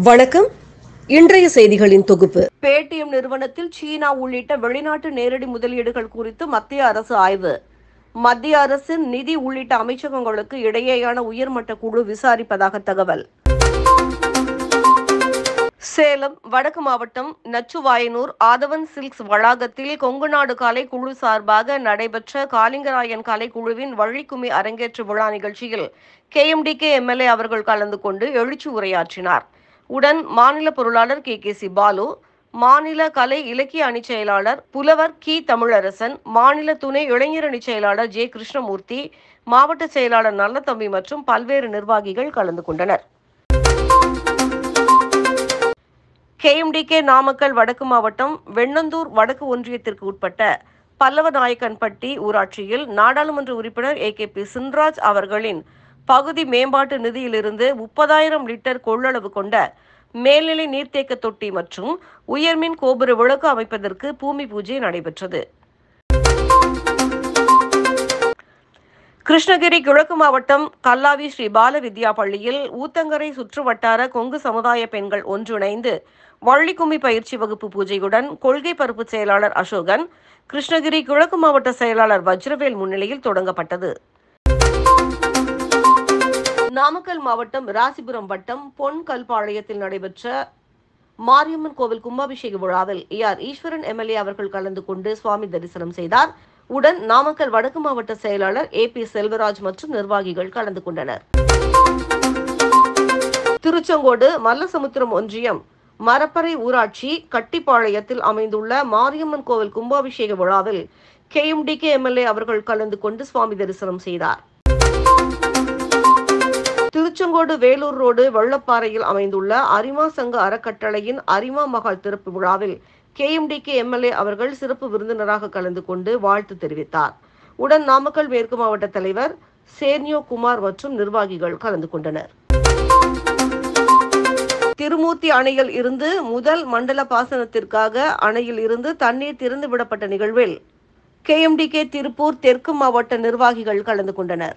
வணக்கம். இன்றைய செய்திகளின் தொகுப்பு. பேடிஎம் நிறுவனத்தில் சீனா உள்ளிட்ட வெளிநாட்டு நேரடி முதலீடுகள் குறித்து மத்திய அரசு ஆய்வு. மத்திய அரசின் நிதி உள்ளிட்ட அமைச்சகங்களுக்கு இடையேயான உயர்மட்ட குழு விசாரிப்பதாக தகவல். சேலம் வடக்கு மாவட்டம் நச்சுவாயனூர் ஆதவன் சில்க்ஸ் வளாகத்தில் கொங்குநாடு கலைக்குழு சார்பாக நடைபெற்ற காலிங்கராயன் கலைக்குழுவின் வள்ளிக்கும்மி அரங்கேற்று விழா நிகழ்ச்சியில் KMDK MLA அவர்கள் கலந்து கொண்டு எழுச்சி உரையாற்றினார். உடன் மாநில பொருளாளர் KKC பாலு, மாநில கலை இலக்கிய அணி செயலாளர் புலவர் கி தமிழரசன், மாநில துணை இளைஞர் அணி செயலாளர் J கிருஷ்ணமூர்த்தி, மாவட்ட செயலாளர் நல்லதம்பி மற்றும் பல்வேறு நிர்வாகிகள் கலந்து கொண்டனர். KMDK நாமக்கல் வடக்கு மாவட்டம் வெண்ணந்தூர் வடக்கு ஒன்றியத்திற்கு உட்பட்ட பல்லவநாயக்கன்பட்டி ஊராட்சியில் நாடாளுமன்ற உறுப்பினர் AKP சின்ராஜ் அவர்களின் பகுதி மேம்பாட்டு நிதியிலிருந்து 30,000 லிட்டர் கொள்ளளவு கொண்ட மேல்நிலை நீர்த்தேக்க தொட்டி மற்றும் உயர்மின் கோபுர விளக்கு அமைப்பதற்கு பூமி பூஜை நடைபெற்றது. கிருஷ்ணகிரி கிழக்கு மாவட்டம் கல்லாவி ஸ்ரீ பால வித்யா பள்ளியில் ஊத்தங்கரை சுற்றுவட்டார கொங்கு சமுதாய பெண்கள் ஒன்றிணைந்து வள்ளிக்கும்மி பயிற்சி வகுப்பு பூஜையுடன் கொள்கை பரப்பு செயலாளர் அசோகன், கிருஷ்ணகிரி கிழக்கு மாவட்ட செயலாளர் வஜ்ரவேல் முன்னிலையில் தொடங்கப்பட்டது. நாமக்கல் மாவட்டம் ராசிபுரம் வட்டம் பொன் கல்பாளையத்தில் நடைபெற்ற மாரியம்மன் கோவில் கும்பாபிஷேக விழாவில் ஈஸ்வரன் MLA அவர்கள் கலந்து கொண்டு சுவாமி தரிசனம் செய்தார். உடன் நாமக்கல் வடக்கு மாவட்ட செயலாளர் AP செல்வராஜ் மற்றும் நிர்வாகிகள் கலந்து கொண்டனர். திருச்செங்கோடு மல்லசமுத்திரம் ஒன்றியம் மரப்பறை ஊராட்சி கட்டிப்பாளையத்தில் அமைந்துள்ள மாரியம்மன் கோவில் கும்பாபிஷேக விழாவில் KMDK MLA அவர்கள் கலந்து கொண்டு சுவாமி தரிசனம் செய்தார். திருச்செங்கோடு வேலூர் ரோடு வெள்ளப்பாறையில் அமைந்துள்ள அரிமா சங்க அறக்கட்டளையின் அரிமா மகால் திறப்பு விழாவில் KMDK MLA அவர்கள் சிறப்பு விருந்தினராக கலந்து கொண்டு வாழ்த்து தெரிவித்தார். உடன் நாமக்கல் மேற்கு மாவட்ட தலைவர் சேன்யோ குமார் மற்றும் நிர்வாகிகள் கலந்து கொண்டனர். திருமூர்த்தி அணையில் இருந்து முதல் மண்டல பாசனத்திற்காக அணையில் இருந்து தண்ணீர் திறந்து விடப்பட்ட நிகழ்வில் KMDK திருப்பூர் தெற்கு மாவட்ட நிர்வாகிகள் கலந்து கொண்டனர்.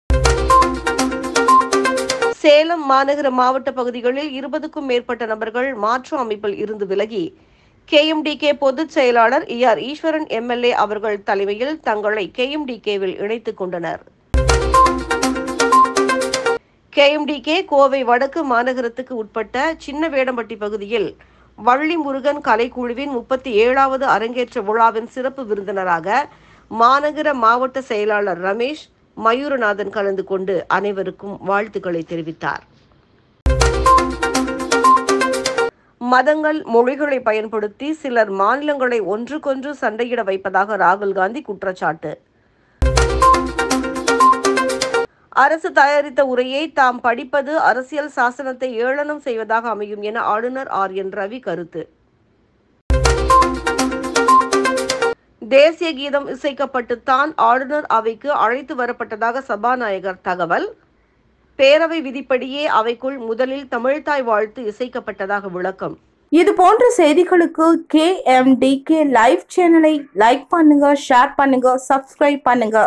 சேலம் மாநகர மாவட்ட பகுதிகளில் 20க்கும் மேற்பட்ட நபர்கள் மாற்று அமைப்பில் இருந்து விலகி KMDK பொதுச் செயலாளர் ஈஸ்வரன் MLA அவர்கள் தலைமையில் தங்களை KMDKவில் இணைத்துக் கொண்டனர். KMDK கோவை வடக்கு மாநகரத்துக்கு உட்பட்ட சின்ன வேடம்பட்டி பகுதியில் வள்ளி முருகன் கலைக்குழுவின் 37வது அரங்கேற்ற விழாவின் சிறப்பு விருந்தினராக மாநகர மாவட்ட செயலாளர் ரமேஷ் மயூரநாதன் கலந்து கொண்டு அனைவருக்கும் வாழ்த்துக்களை தெரிவித்தார். மதங்கள் மொழிகளை பயன்படுத்தி சிலர் மாநிலங்களை ஒன்றுக்கொன்று சண்டையிட வைப்பதாக ராகுல் காந்தி குற்றச்சாட்டு. அரசு தயாரித்த உரையை தாம் படிப்பது அரசியல் சாசனத்தை ஏளனம் செய்வதாக அமையும் என ஆளுநர் RN ரவி கருத்து. தேசிய கீதம் இசைக்கப்பட்டுத்தான் ஆளுநர் அவைக்கு அழைத்து வரப்பட்டதாக சபாநாயகர் தகவல். பேரவை விதிப்படியே அவைக்குள் முதலில் தமிழ்தாய் வாழ்த்து இசைக்கப்பட்டதாக விளக்கம். இது போன்ற செய்திகளுக்கு KMDK லைவ் சேனலை லைக் பண்ணுங்க, ஷேர் பண்ணுங்க, சப்ஸ்கிரைப் பண்ணுங்க.